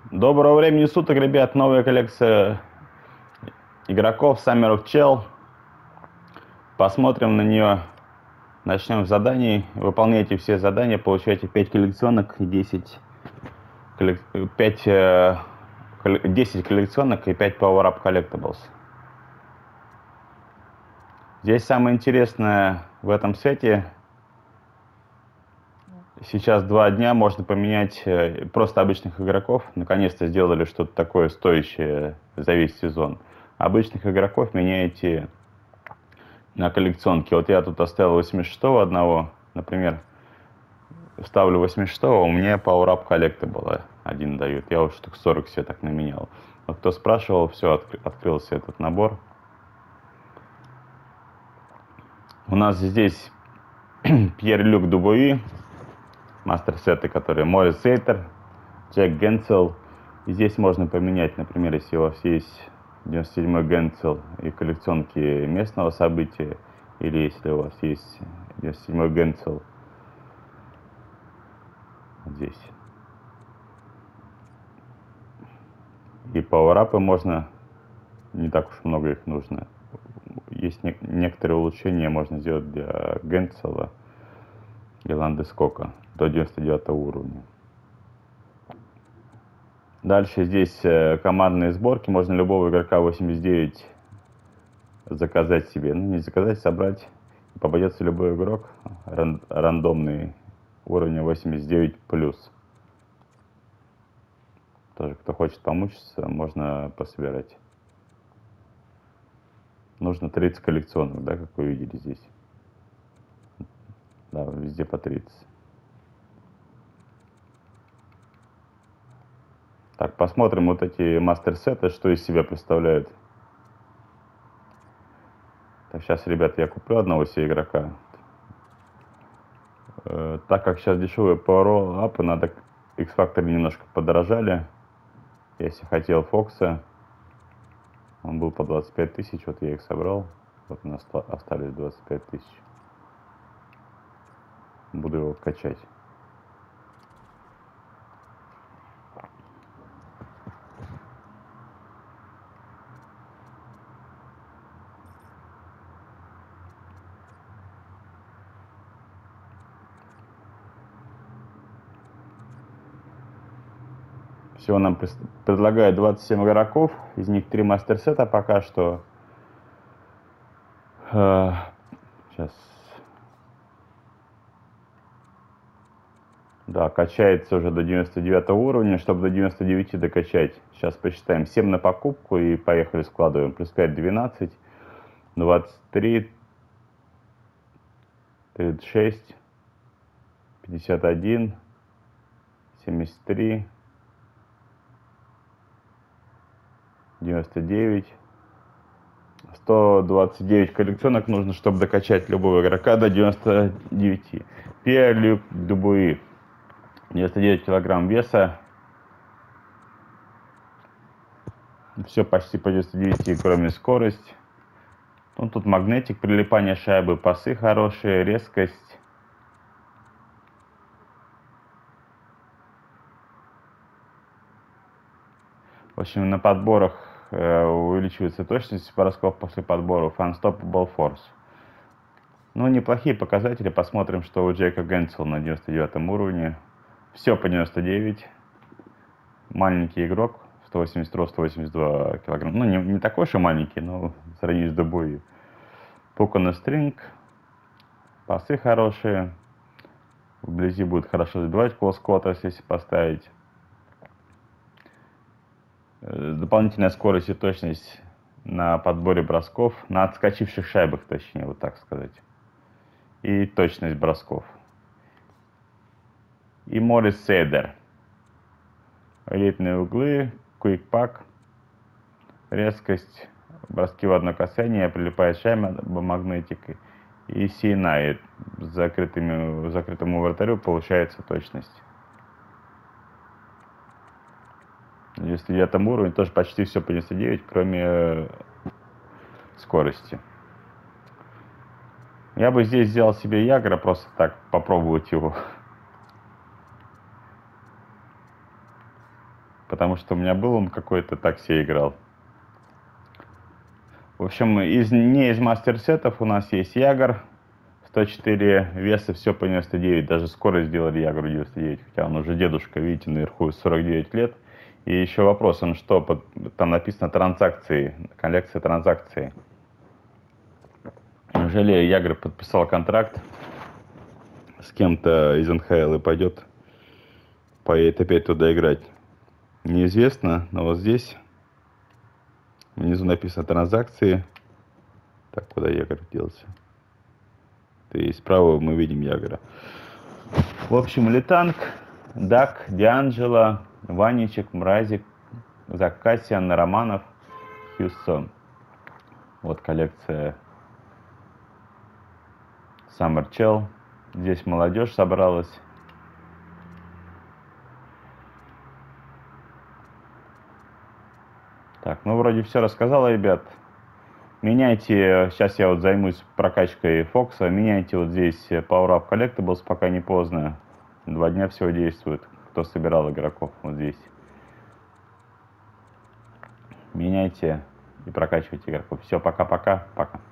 Доброго времени суток, ребят. Новая коллекция игроков Summer of Chell. Посмотрим на нее. Начнем с заданий. Выполняйте все задания, получаете 5 коллекционок и 10 коллекционок и 5 Power Up Collectibles. Здесь самое интересное в этом сете. Сейчас 2 дня можно поменять просто обычных игроков. Наконец-то сделали что-то такое стоящее за весь сезон. Обычных игроков меняете на коллекционке. Вот я тут оставил 86-го одного, например, ставлю 86-го, у меня Power Up Collectible один дают. Я вот штук 40 себе так наменял. Но кто спрашивал, все, открылся этот набор. У нас здесь Пьер-Люк Дубуи, мастер-сеты, которые Морис Сейтер, Джек Генцел. И здесь можно поменять, например, если у вас есть 97-й Генцел и коллекционки местного события, или если у вас есть 97-й Генцел здесь. И пауэрапы можно, не так уж много их нужно. Есть некоторые улучшения можно сделать для Генцела и Ландескока до 99 уровня. Дальше здесь командные сборки. Можно любого игрока 89 заказать себе. Ну, не заказать, собрать. Попадется любой игрок рандомный уровня 89+. Тоже, кто хочет помучиться, можно пособирать. Нужно 30 коллекционок, да, как вы видели здесь. Да, везде по 30. Так, посмотрим вот эти мастер-сеты, что из себя представляют. Так, сейчас, ребята, я куплю одного себе игрока. Так как сейчас дешевые пауэр-апы, надо X-Factor немножко подорожали. Если хотел Фокса, он был по 25 тысяч, вот я их собрал. Вот у нас остались 25 тысяч. Буду его качать. Всего нам предлагают 27 игроков, из них 3 мастер-сета пока что. Сейчас. Да, качается уже до 99 уровня. Чтобы до 99 докачать, сейчас посчитаем. 7 на покупку и поехали складываем. Плюс 5, 12, 23, 36, 51, 73, 99. 129 коллекционок нужно, чтобы докачать любого игрока до 99. Пьер-Люк Дубуи. 99 килограмм веса. Все почти по 99, кроме скорость. Ну, тут магнетик, прилипание шайбы, пасы хорошие, резкость. В общем, на подборах увеличивается точность бросков после подборов. Unstoppable Force. Ну, неплохие показатели. Посмотрим, что у Джека Генцел на 99 уровне. Все по 99. Маленький игрок. 182 килограмма. Ну, не такой уж и маленький, но сравнить с Дубуи. Пукана стринг. Пасы хорошие. Вблизи будет хорошо забивать Close Quarters, если поставить. Дополнительная скорость и точность на подборе бросков. На отскочивших шайбах, точнее, вот так сказать. И точность бросков. И Морис Сейдер. Элитные углы, квикпак, резкость, броски в одно касание, прилипает шайба магнетикой. И CNI с закрытому вратарю получается точность. На 99 уровне тоже почти все по 99, кроме скорости. Я бы здесь взял себе Ягра, просто так попробовать его. Потому что у меня был он какой-то, так себе играл. В общем, не из мастер-сетов у нас есть Ягр 104, веса все по 99, даже скорость сделали Ягру 99, хотя он уже дедушка, видите, наверху 49 лет. И еще вопрос, он что, там написано транзакции, коллекция транзакций. Неужели Ягр подписал контракт с кем-то из НХЛ и поедет опять туда играть? Неизвестно, но вот здесь внизу написано транзакции. Так, куда Ягр делся? И справа мы видим Ягра. В общем, Летанг, Дак, Дианджело, Ваничек, Мразик, Закасьян, Романов, Хьюстон. Вот коллекция Summer Chill. Здесь молодежь собралась. Так, ну вроде все рассказал, ребят. Меняйте, сейчас я вот займусь прокачкой Фокса, меняйте вот здесь Power Up Collectibles, пока не поздно. 2 дня всего действует, кто собирал игроков вот здесь. Меняйте и прокачивайте игроков. Все, пока-пока, пока.